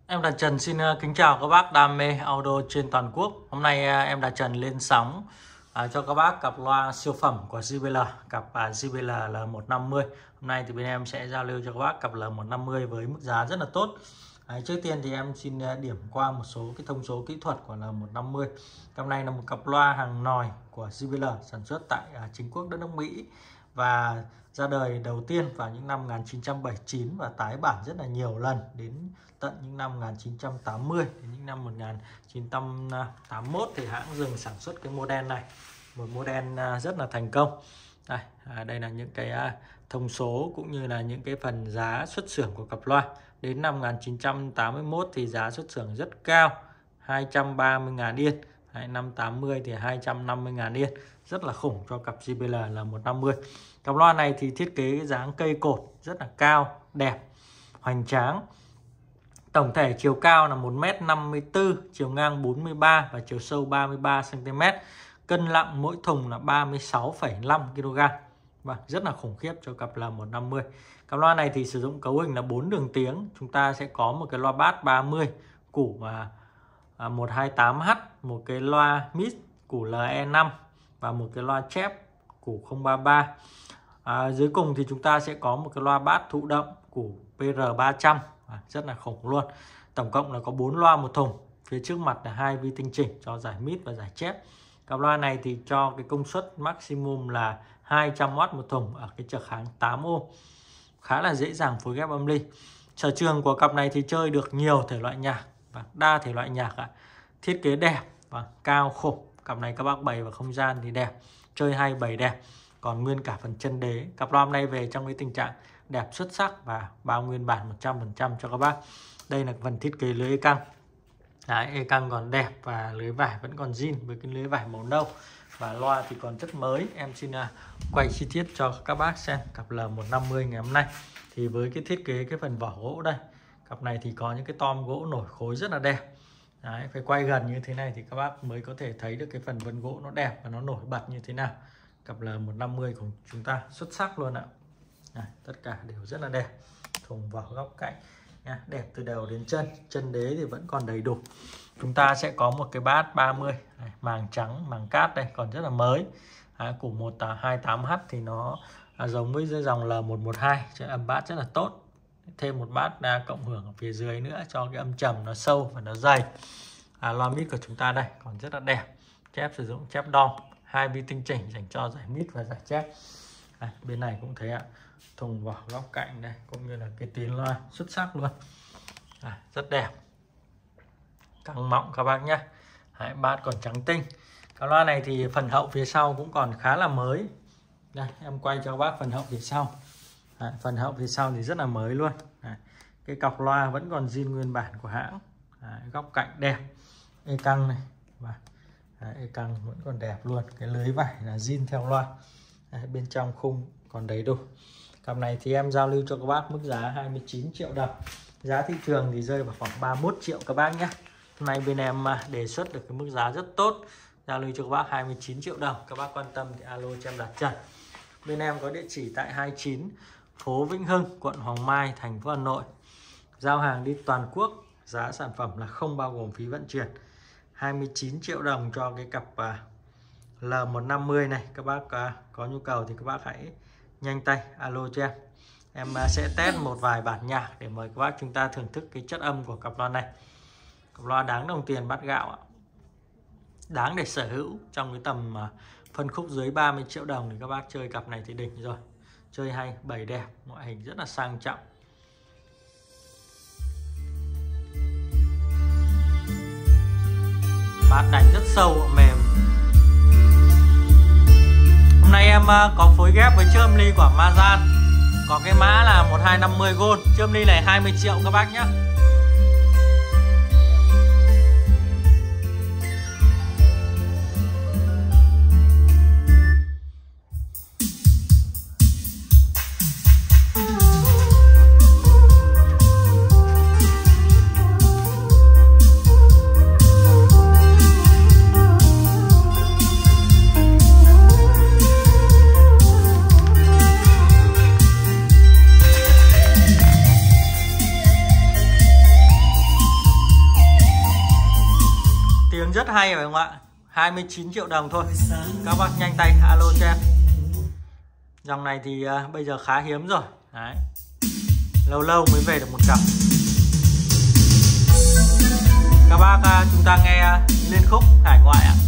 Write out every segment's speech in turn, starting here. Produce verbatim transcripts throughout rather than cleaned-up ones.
Em Đạt Trần xin kính chào các bác đam mê audio trên toàn quốc. Hôm nay em Đạt Trần lên sóng à, cho các bác cặp loa siêu phẩm của gi bê lờ, cặp à, gi bê lờ L một năm mươi. Hôm nay thì bên em sẽ giao lưu cho các bác cặp L một năm mươi với mức giá rất là tốt. À, trước tiên thì em xin điểm qua một số cái thông số kỹ thuật của L một năm mươi. Cặp này là một cặp loa hàng nòi của gi bê lờ, sản xuất tại à, chính quốc đất nước Mỹ và ra đời đầu tiên vào những năm một nghìn chín trăm bảy mươi chín và tái bản rất là nhiều lần đến tận những năm một nghìn chín trăm tám mươi đến những năm một nghìn chín trăm tám mươi mốt thì hãng dừng sản xuất cái model này, một model rất là thành công. Đây, à, đây là những cái à, thông số cũng như là những cái phần giá xuất xưởng của cặp loa. Đến năm một nghìn chín trăm tám mươi mốt thì giá xuất xưởng rất cao, hai trăm ba mươi nghìn yên. Đấy, năm tám mươi thì hai trăm năm mươi nghìn yên, rất là khủng cho cặp gi bê lờ L một năm mươi. Cặp loa này thì thiết kế cái dáng cây cột rất là cao, đẹp, hoành tráng. Tổng thể chiều cao là một mét năm mươi tư, chiều ngang bốn mươi ba và chiều sâu ba mươi ba xăng ti mét. Cân nặng mỗi thùng là ba mươi sáu phẩy năm ki lô gam. Và rất là khủng khiếp cho cặp L một năm mươi. Cặp loa này thì sử dụng cấu hình là bốn đường tiếng. Chúng ta sẽ có một cái loa bass ba mươi củ mà một hai tám H, một cái loa mid củ L E năm và một cái loa chép củ không ba ba. À, dưới cùng thì chúng ta sẽ có một cái loa bass thụ động củ P R ba trăm, à, rất là khủng luôn. Tổng cộng là có bốn loa một thùng, phía trước mặt là hai vi tinh chỉnh cho giải mid và giải chép. Cặp loa này thì cho cái công suất maximum là hai trăm oát một thùng ở cái trở kháng tám ohm, khá là dễ dàng phối ghép âm ly. Sở trường của cặp này thì chơi được nhiều thể loại nhạc và đa thể loại nhạc, ạ. Thiết kế đẹp và cao khủng. Cặp này các bác bày vào không gian thì đẹp, chơi hay bày đẹp. Còn nguyên cả phần chân đế, cặp loa hôm nay về trong cái tình trạng đẹp xuất sắc và bao nguyên bản một trăm phần trăm cho các bác. Đây là phần thiết kế lưới e căng. Đấy, e căng còn đẹp và lưới vải vẫn còn zin với cái lưới vải màu nâu. Và loa thì còn rất mới. Em xin uh, quay chi tiết cho các bác xem cặp L một năm mươi ngày hôm nay. Thì với cái thiết kế cái phần vỏ gỗ đây, cặp này thì có những cái tom gỗ nổi khối rất là đẹp. Đấy, phải quay gần như thế này thì các bác mới có thể thấy được cái phần vân gỗ nó đẹp và nó nổi bật như thế nào. Cặp L một năm mươi của chúng ta xuất sắc luôn ạ. Này, tất cả đều rất là đẹp. Thùng vỏ góc cạnh nha, đẹp từ đầu đến chân. Chân đế thì vẫn còn đầy đủ. Chúng ta sẽ có một cái bass ba mươi này, màng trắng, màng cát đây còn rất là mới. À, củ một hai tám H thì nó à, giống với dòng L một một hai, cho âm bass rất là tốt. Thêm một bass à, cộng hưởng ở phía dưới nữa cho cái âm trầm nó sâu và nó dày. À, loa mid của chúng ta đây còn rất là đẹp. Chép sử dụng chép đom, hai vi tinh chỉnh dành cho giải mid và giải chép. À, bên này cũng thế ạ. Thùng vỏ góc cạnh đây cũng như là cái tiếng loa xuất sắc luôn. À, rất đẹp, căng mọng các bác nhé. Bass còn trắng tinh. Cái loa này thì phần hậu phía sau cũng còn khá là mới. Đây em quay cho các bác phần hậu phía sau. À, phần hậu phía sau thì rất là mới luôn. À, cái cọc loa vẫn còn zin nguyên bản của hãng. À, góc cạnh đẹp, e căng này và e căng vẫn còn đẹp luôn. Cái lưới vải là zin theo loa. À, bên trong khung còn đầy đủ. Cặp này thì em giao lưu cho các bác mức giá hai mươi chín triệu đồng. Giá thị trường thì rơi vào khoảng ba mươi mốt triệu các bác nhé. Hôm nay bên em đề xuất được cái mức giá rất tốt, giao lưu cho các bác hai mươi chín triệu đồng. Các bác quan tâm thì alo cho em Đạt Trần. Bên em có địa chỉ tại hai mươi chín phố Vĩnh Hưng, quận Hoàng Mai, thành phố Hà Nội. Giao hàng đi toàn quốc, giá sản phẩm là không bao gồm phí vận chuyển. hai mươi chín triệu đồng cho cái cặp L một năm mươi này. Các bác có nhu cầu thì các bác hãy nhanh tay alo cho em. Em sẽ test một vài bản nhạc để mời các bác chúng ta thưởng thức cái chất âm của cặp loa này. Cặp loa đáng đồng tiền bát gạo ạ. Đáng để sở hữu trong cái tầm phân khúc dưới ba mươi triệu đồng thì các bác chơi cặp này thì đỉnh rồi. Chơi hay, bày đẹp, ngoại hình rất là sang trọng. Bass đánh rất sâu, mềm. Hôm nay em có phối ghép với chiếc âm ly của Mazan. Có cái mã là một hai năm mươi Gold. Chiếc âm ly này hai mươi triệu các bác nhé. tiếng rất hay phải không ạ? hai mươi chín triệu đồng thôi. Các bác nhanh tay alo cho em. Dòng này thì uh, bây giờ khá hiếm rồi. Đấy. Lâu lâu mới về được một cặp. Các bác uh, chúng ta nghe uh, liên khúc hải ngoại ạ.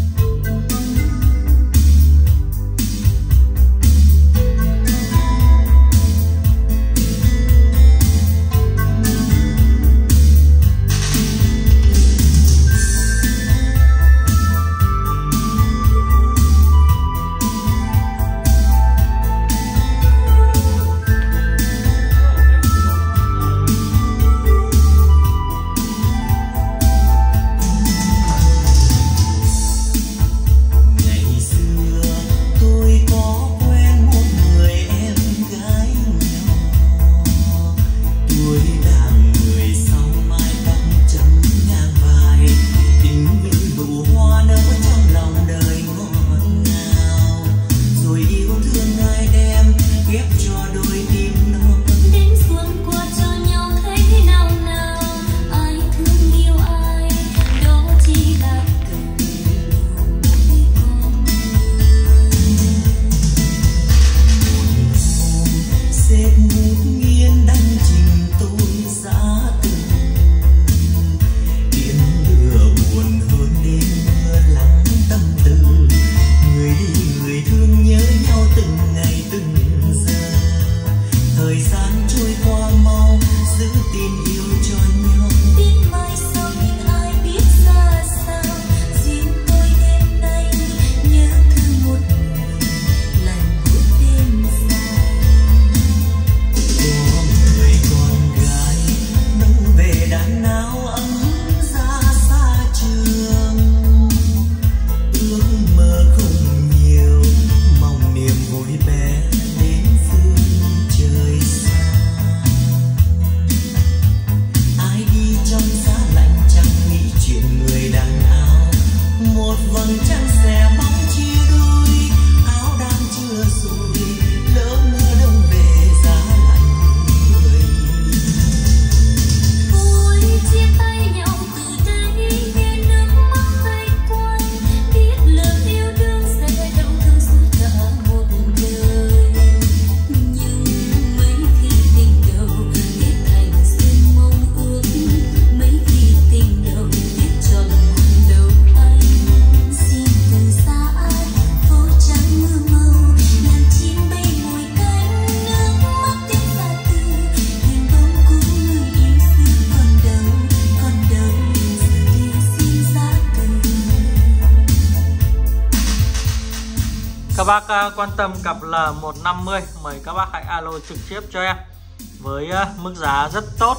Các bác uh, quan tâm cặp L một năm mươi, mời các bác hãy alo trực tiếp cho em với uh, mức giá rất tốt,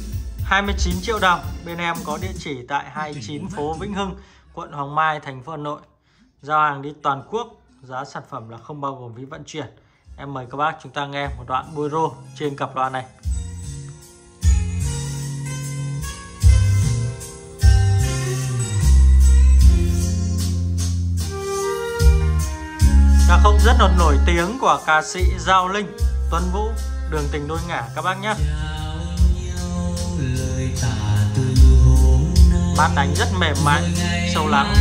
hai mươi chín triệu đồng. Bên em có địa chỉ tại hai mươi chín phố Vĩnh Hưng, quận Hoàng Mai, thành phố Hà Nội. Giao hàng đi toàn quốc, giá sản phẩm là không bao gồm phí vận chuyển. Em mời các bác chúng ta nghe một đoạn bolero trên cặp loa này. Ca khúc rất là nổi tiếng của ca sĩ Giao Linh, Tuấn Vũ, Đường Tình Đôi Ngả các bác nhé. Bát đánh rất mềm mại, sâu lắng.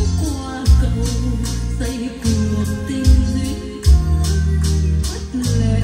Let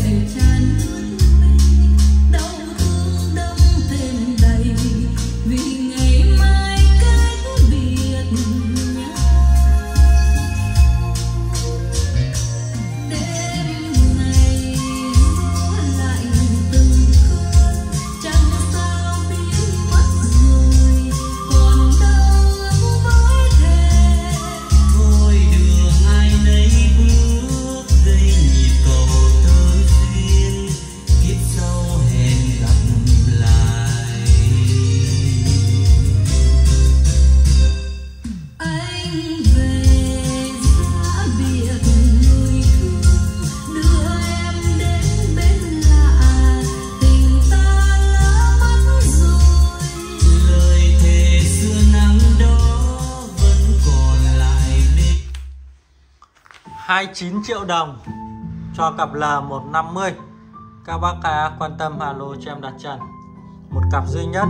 hai mươi chín triệu đồng cho cặp L một năm mươi. Các bác quan tâm alo cho em đặt trần. Một cặp duy nhất.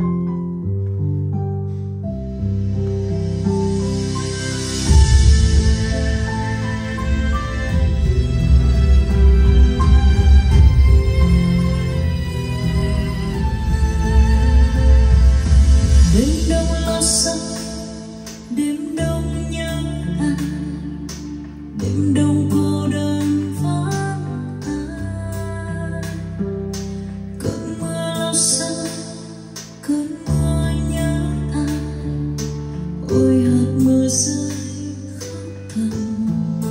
Đêm đông lo sợ, đêm đông nhớ ai, đêm đông cô đơn vắng ai. Cơn mưa lo sợ, cơn mưa nhớ ai, ôi hạt mưa rơi khóc thầm.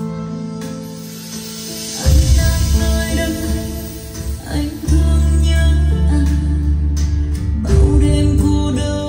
Anh đang nơi đây, anh thương nhớ ai, bao đêm cô đơn.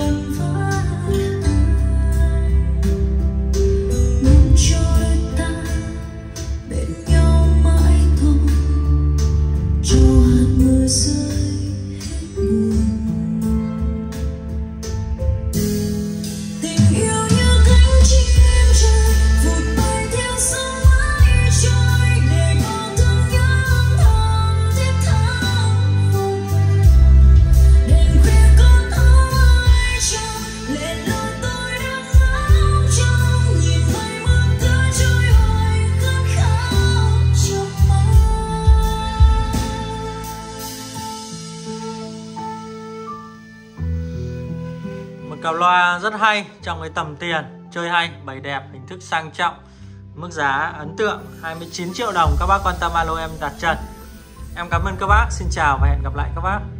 Cặp loa rất hay trong cái tầm tiền, chơi hay, bày đẹp, hình thức sang trọng, mức giá ấn tượng, hai mươi chín triệu đồng. Các bác quan tâm alo em đặt trần. Em cảm ơn các bác, xin chào và hẹn gặp lại các bác.